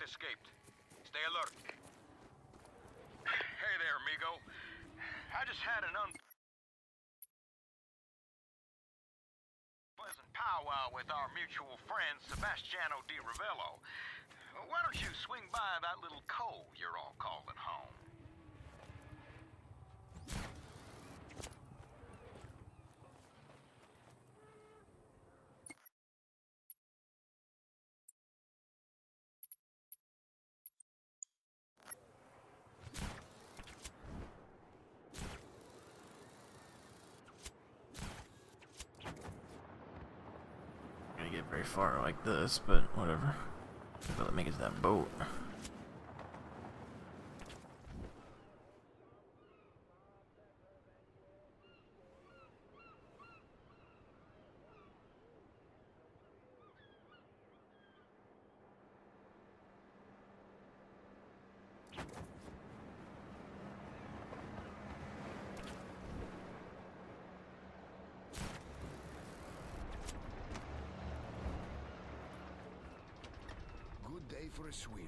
escaped. Stay alert. Hey there, amigo. I just had an unpleasant powwow with our mutual friend, Sebastiano Di Ravello. Why don't you swing by that little cove you're all calling home? Gonna get very far like this, but whatever. Maybe let me get to that boat. Good day for a swim.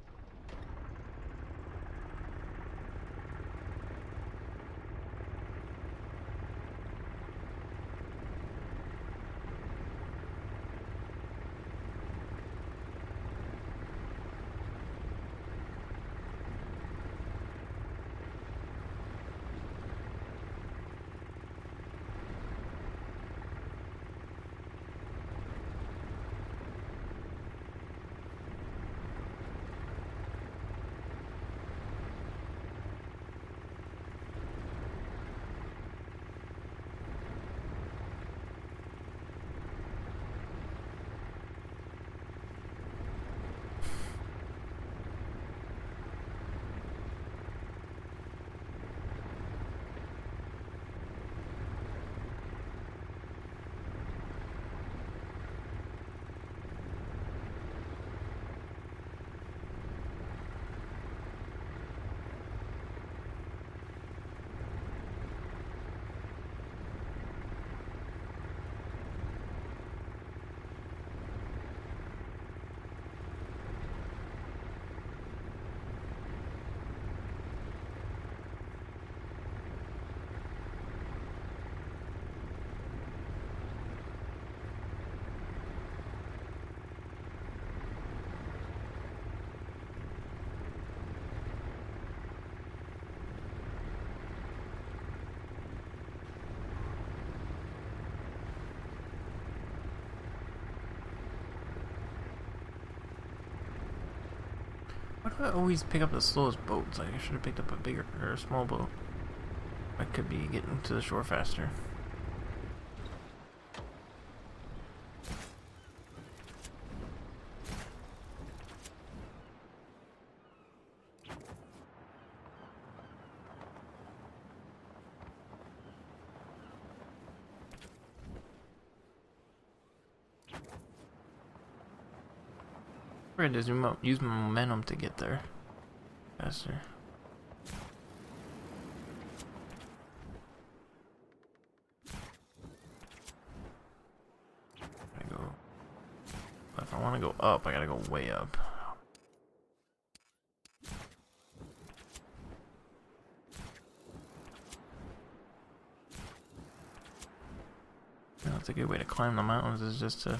Why do I always pick up the slowest boats? Like I should have picked up a bigger or a small boat. I could be getting to the shore faster. We're gonna just use my momentum to get there faster. I go. If I want to go up, I gotta go way up. You know, it's a good way to climb the mountains is just to.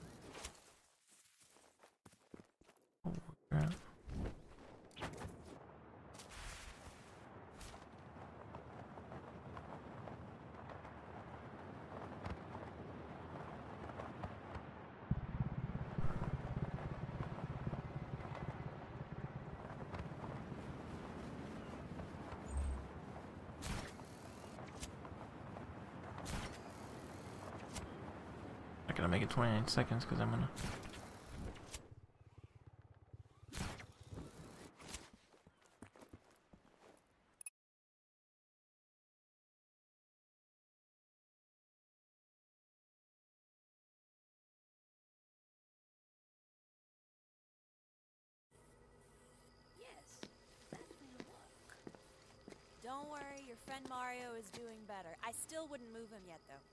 I'm gonna make it 29 seconds because I'm gonna. Yes, that will work. Don't worry, your friend Mario is doing better. I still wouldn't move him yet, though.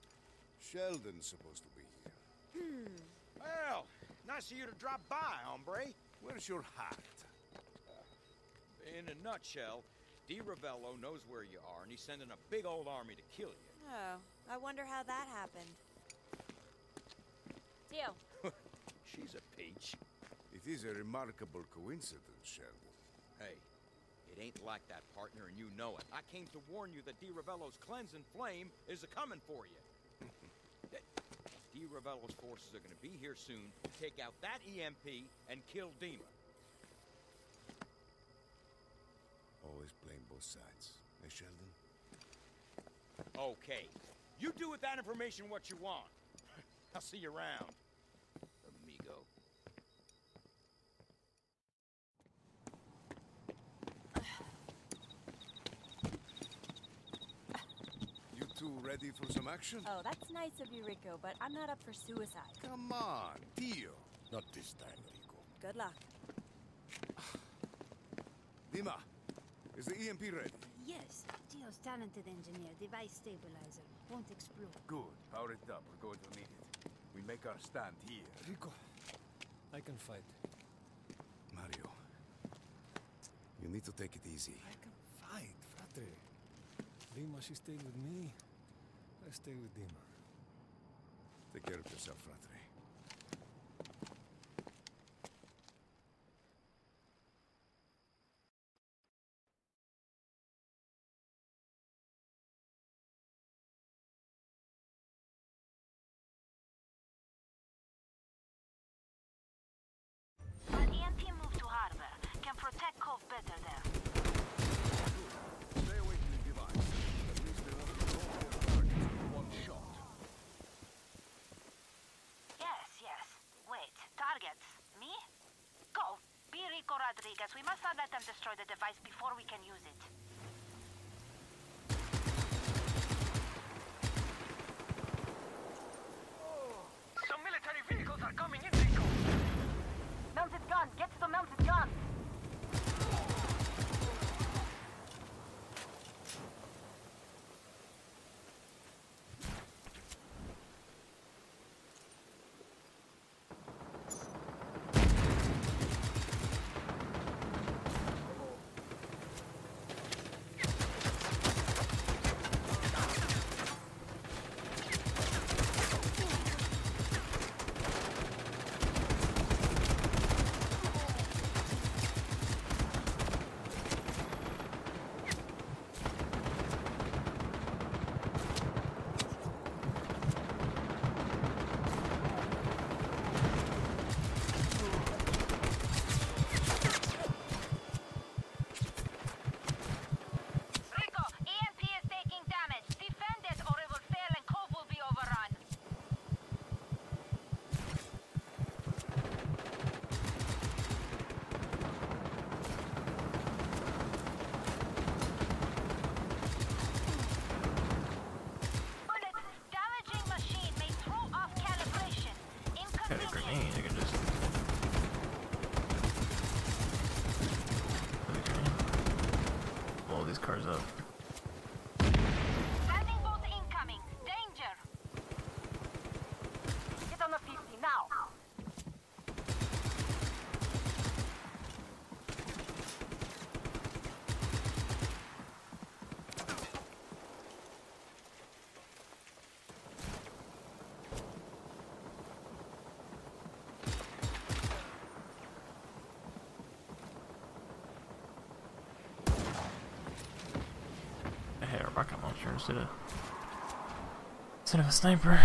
Sheldon's supposed to be here. Well, nice of you to drop by, hombre. Where's your hat? In a nutshell, Di Ravello knows where you are, and he's sending a big old army to kill you. Oh, I wonder how that happened. Dio. She's a peach. It is a remarkable coincidence, Sheldon. Hey, it ain't like that, partner, and you know it. I came to warn you that Di Ravello's cleansing flame is a-coming for you. Di Ravello's forces are gonna be here soon to take out that EMP and kill Dima. Always playing both sides, eh, Sheldon? Okay. You do with that information what you want. I'll see you around, amigo. You two ready for some action? Oh, that's nice of you, Rico, but I'm not up for suicide. Come on, Dio. Not this time, Rico. Good luck. Dima, is the EMP ready? Yes, Dio's talented engineer, device stabilizer. Won't explode. Good. Power it up. We're going to need it. We make our stand here. Rico, I can fight. Mario, you need to take it easy. I can fight, frate. Dima, she stayed with me. I stay with Dima. Take care of yourself, Fratre. An EMP move to harbor. Can protect Cove better there. Stay away from the device. At least there won't be no more targets in one shot. Yes. Wait, targets. Me? Go. Be Rico Rodriguez. We must not let them destroy the device before we can use it. Some military vehicles are coming in, Rico. Melted gun. Get to the melted gun. Rico, EMP is taking damage. Defend it or it will fail and Cove will be overrun. Bullet, damaging machine may throw off calibration. Got a Inconvenient. grenade, I could just... Blow these cars up. Landing boat incoming. Danger. Get on the 50 now. I had a rocket launcher instead of a sniper.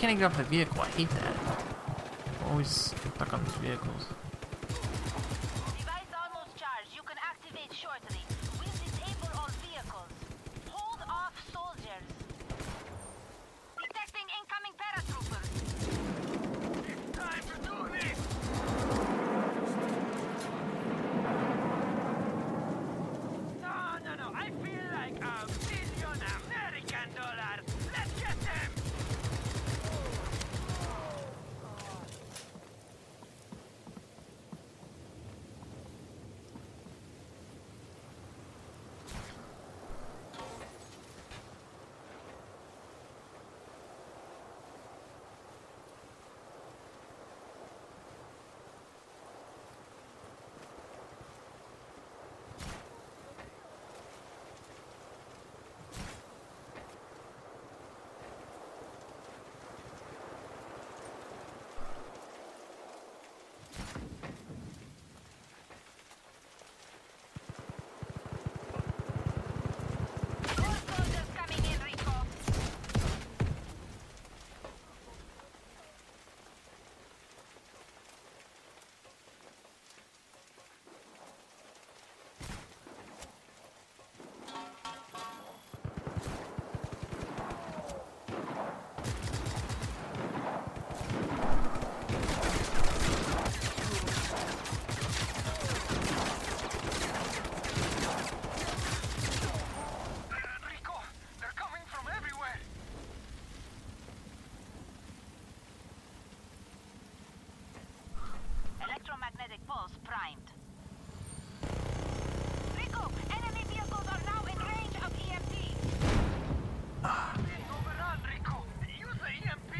can't I get off the vehicle? I hate that. I'm always stuck on these vehicles. Device almost charged. You can activate shortly. We'll disable all vehicles. Hold off soldiers. Detecting incoming paratroopers. It's time to do this! No. I feel like $1 million American dollars. Let's get them! More soldiers coming in, Rico. Rico, they're coming from everywhere! Electromagnetic pulse primed. Rico, enemy vehicles are now in range of EMP. Being overrun, Rico! Use the EMP!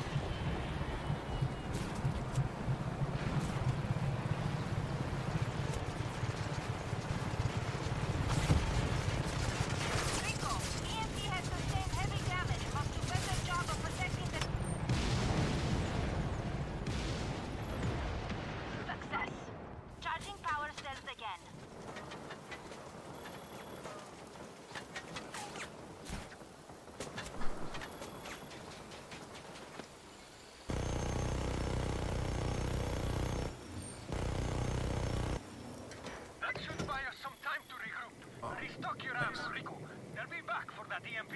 Rico, EMP has sustained heavy damage. Must do better job of protecting the... Success. Charging power cells again. That should buy us some time to regroup. Restock your ammo, Rico. They'll be back for that EMP.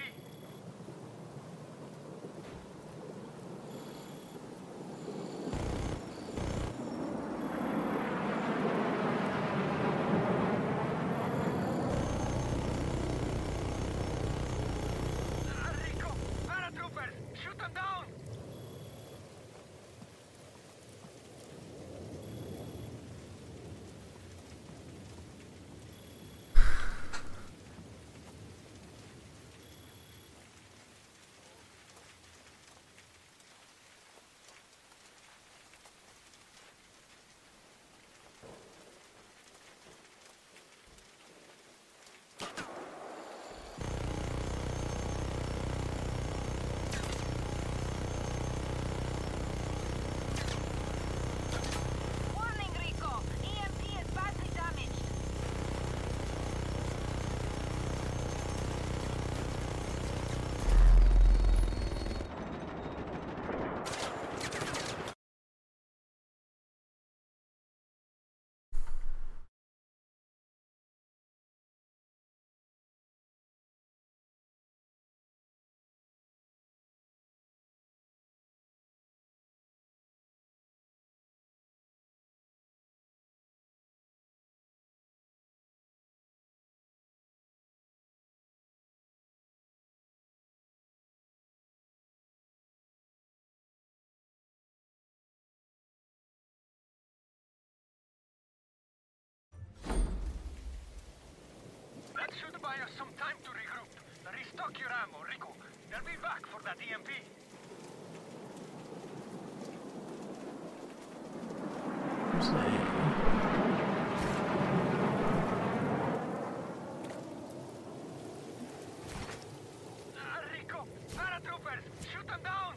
Rico, paratroopers, shoot them down! Warning, Rico. EMP is badly damaged. That should buy us some time to regroup. Restock your ammo, Rico. They'll be back for that EMP. What's that? Rico, paratroopers, shoot them down!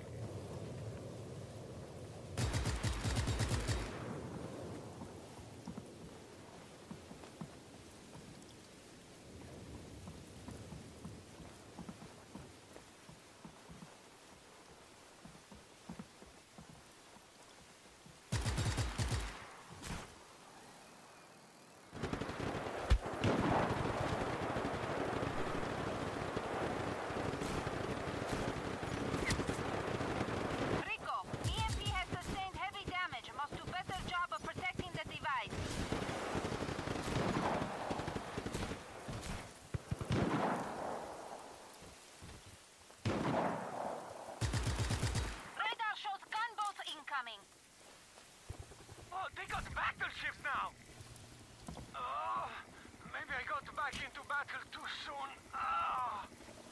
they got battleships now! Oh, maybe I got back into battle too soon. Ah.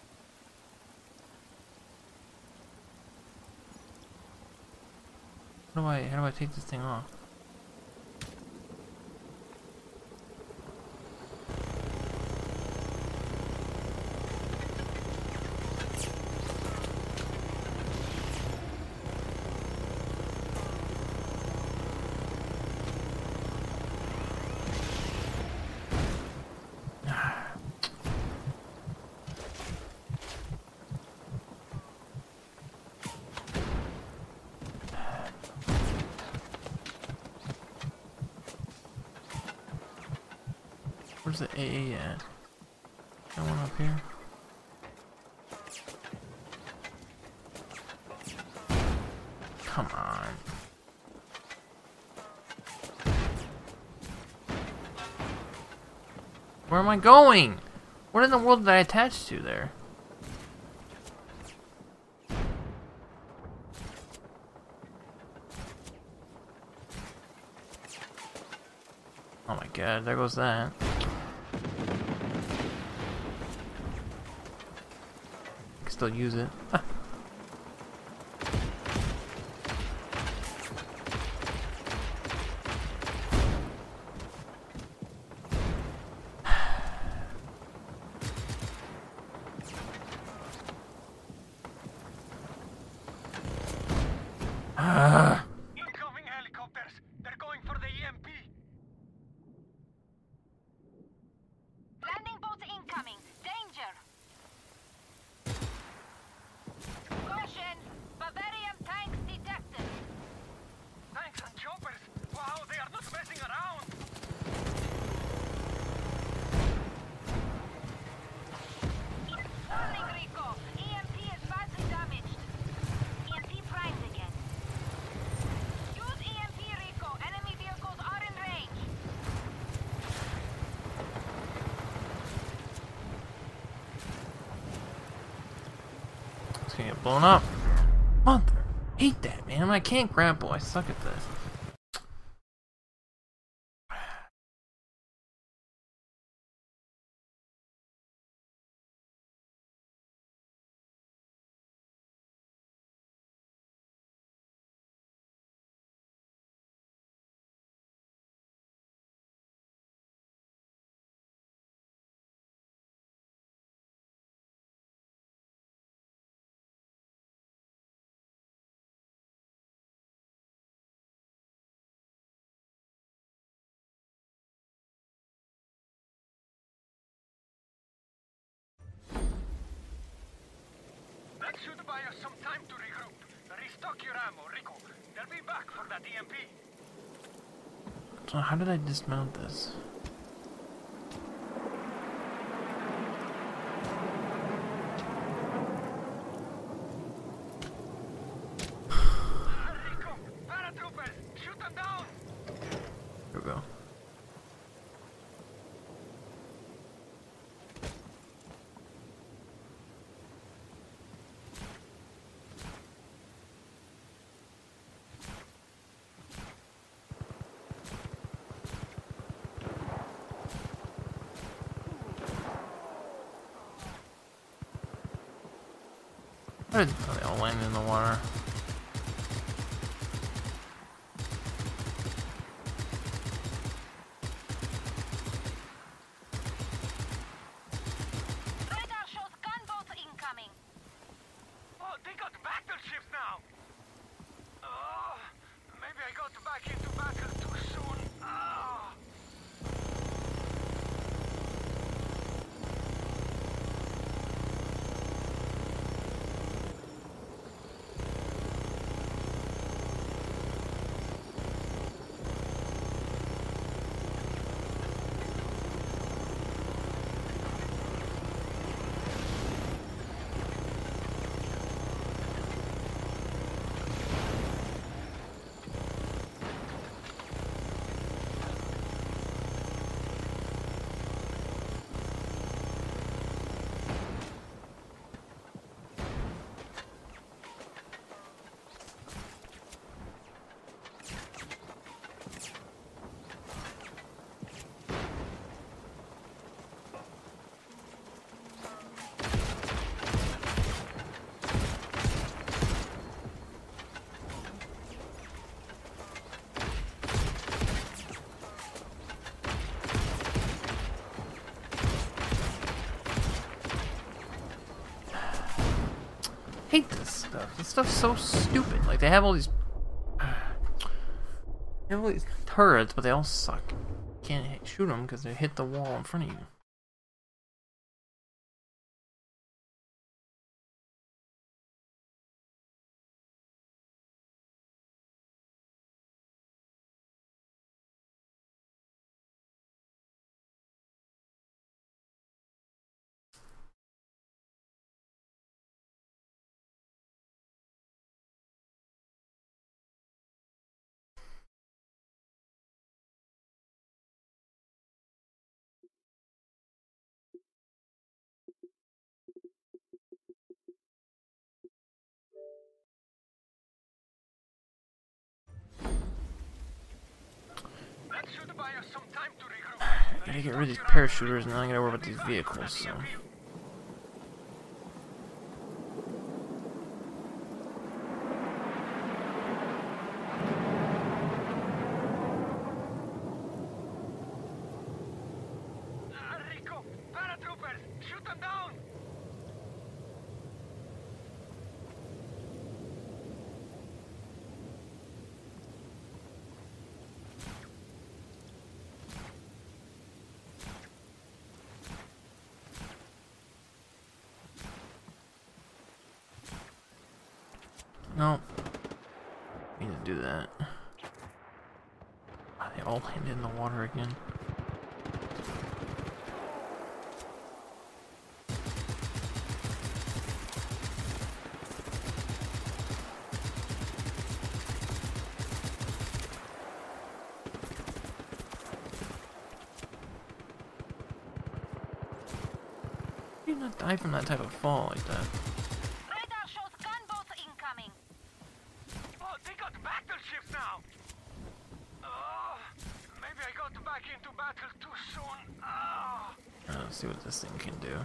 How do I take this thing off? Where's the AA at? That one up here? Come on. Where am I going? What in the world did I attach to there? Oh my god, there goes that. I can still use it. Incoming helicopters! They're going for the EMP! Landing boats incoming. Danger. Caution. Bavarian tanks detected. Tanks and choppers! Wow, they are not messing around! Warning, Rico. EMP is badly damaged. EMP primed again. Use EMP, Rico. Enemy vehicles are in range. It's gonna get blown up. Mother, hate that, man. I can't grapple. I suck at this. That should buy us some time to regroup. Restock your ammo, Rico. They'll be back for that EMP. So how did I dismount this? Rico, paratroopers, shoot them down! Here we go. Where did they all land in the water? Radar shows gunboats incoming. Oh, they got battleships now! Oh, maybe I got back into battle too soon. Ah. hate this stuff. This stuff's so stupid. Like, they have all these... They have all these turrets, but they all suck. You can't shoot them because they hit the wall in front of you. That should buy us some time to regroup. I gotta get rid of these parachuters, and then I gotta worry about these vehicles, so... Rico, paratroopers, shoot them down! No. I need to do that. They all landed in the water again. How do you not die from that type of fall like that? Radar shows gunboat incoming. Oh, they got battleships now! Maybe I got back into battle too soon. Let's see what this thing can do.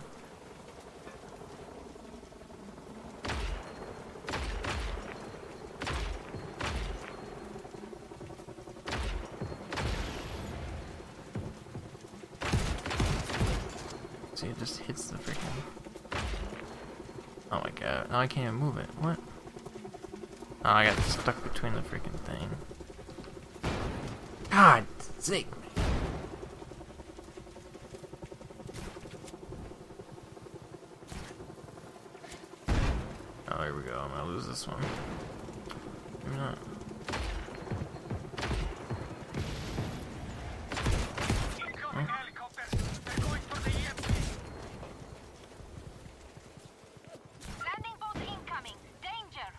See, it just hits the freaking... Oh my god, now I can't even move it. What? Oh, I got stuck between the freaking thing. God sake. Oh, here we go. I'm gonna lose this one. Maybe not. Incoming helicopters! They're going for the EMP! Landing boat incoming. Danger.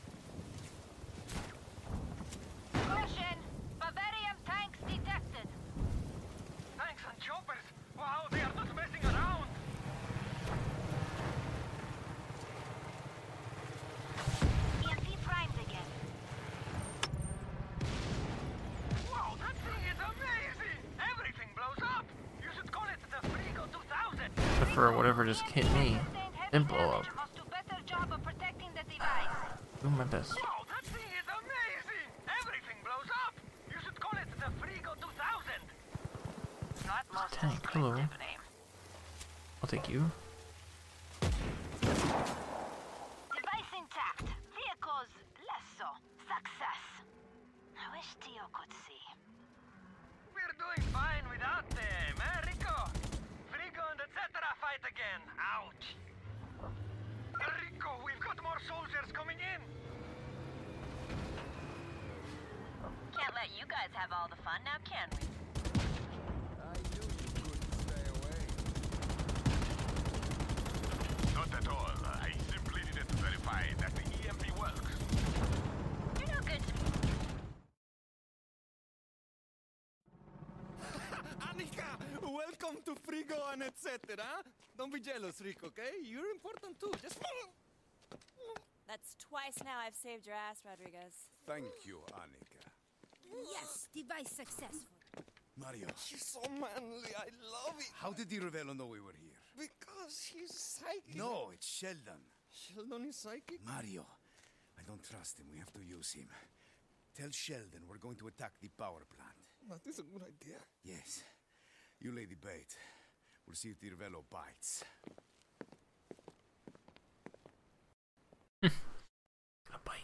Collision. Bavarian tanks detected. Tanks and choppers! Wow, they are not messing around! EMP primed again. Wow, that thing is amazing! Everything blows up! You should call it the Frigo 2000! Except for whatever just hit me. Sustained heavy Didn't blow up. damage. Must do better job of protecting the device. Doing my best. Wow, that thing is amazing! Everything blows up! You should call it the Frigo 2000! Not most Tank, hello. distinctive name. I'll take you. Device intact. Vehicles less so. Success. I wish Tio could see. We're doing fine without them, eh, Rico? Frigo and etc. fight again. Ouch! Rico, we've got more soldiers coming in! Can't let you guys have all the fun now, can we? I knew you couldn't stay away. Not at all. I simply needed to verify that the EMP works. You're no good to me. Annika! Welcome to Frigo and etc. Don't be jealous, Rick, okay? You're important too. Just... That's twice now I've saved your ass, Rodriguez. Thank you, Annika. Yes, device successful. Mario, She's so manly. I love it. how did Di Ravello know we were here? Because he's psychic. No, it's Sheldon. Sheldon is psychic? Mario, I don't trust him. We have to use him. Tell Sheldon we're going to attack the power plant. That is a good idea. Yes. You lay the bait. We'll see if Di Ravello bites. gonna bite.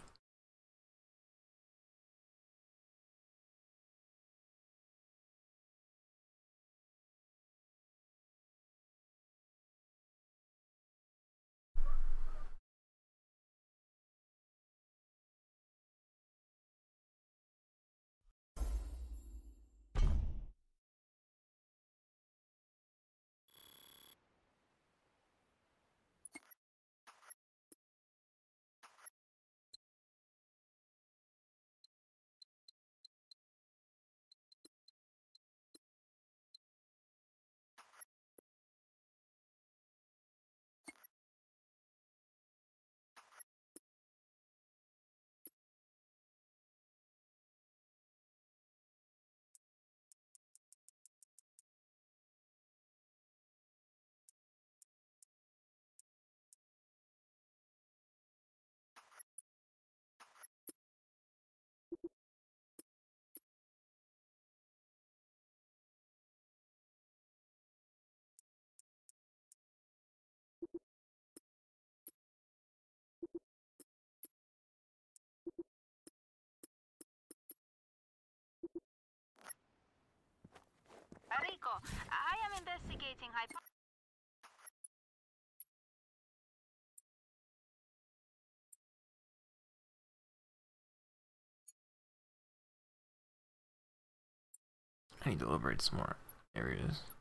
Rico, I am investigating I need to liberate some more areas.